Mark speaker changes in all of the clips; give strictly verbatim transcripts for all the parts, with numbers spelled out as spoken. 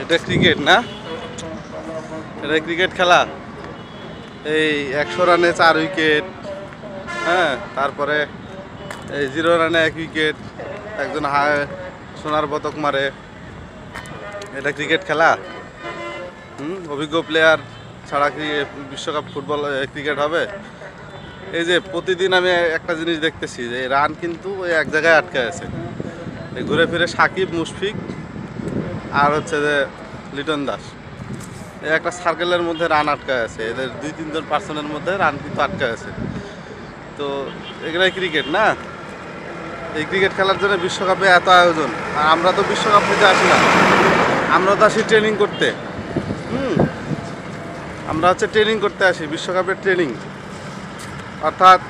Speaker 1: এটা ক্রিকেট না, এটা ক্রিকেট খেলা। এই একশো রানে চার উইকেট, হ্যাঁ, তারপরে এই জিরো রানে এক উইকেট, একজন হায় সোনার পদক মারে। এটা ক্রিকেট খেলা? হুম, অভিজ্ঞ প্লেয়ার ছাড়া কি বিশ্বকাপ ফুটবল ক্রিকেট হবে? এই যে প্রতিদিন আমি একটা জিনিস দেখতেছি যে রান কিন্তু ওই এক জায়গায় আটকে আছে। এই ঘুরে ফিরে সাকিব, মুশফিক আর হচ্ছে যে লিটন দাস, এই একটা সার্কেলের মধ্যে রান আটকে আছে। এদের দুই তিনজন পার্সনের মধ্যে রান কিন্তু আটকে আছে। তো এগুলাই ক্রিকেট না? এই ক্রিকেট খেলার জন্য বিশ্বকাপে এত আয়োজন, আর আমরা তো বিশ্বকাপ নিতে আসি না, আমরা তো আসি ট্রেনিং করতে। হুম, আমরা হচ্ছে ট্রেনিং করতে আসি, বিশ্বকাপের ট্রেনিং। অর্থাৎ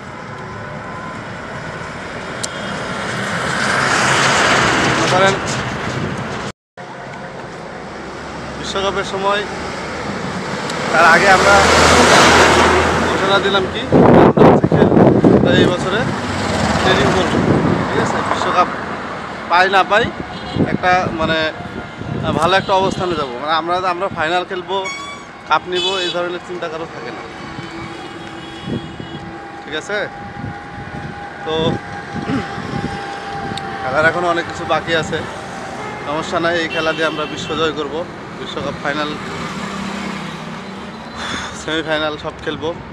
Speaker 1: ধরেন বিশ্বকাপের সময় তার আগে আমরা ঘোষণা দিলাম কি এই বছরে ট্রেনিং করবো, ঠিক আছে? বিশ্বকাপ পাই না পাই একটা মানে ভালো একটা অবস্থানে যাব, মানে আমরা আমরা ফাইনাল খেলবো, কাপ নিব, এই ধরনের চিন্তা কারো থাকে না, ঠিক আছে? তো খেলার এখনও অনেক কিছু বাকি আছে, সমস্যা নাই। এই খেলা দিয়ে আমরা বিশ্বজয় করব, বিশ্বকাপ ফাইনাল, সেমিফাইনাল সব খেলবো।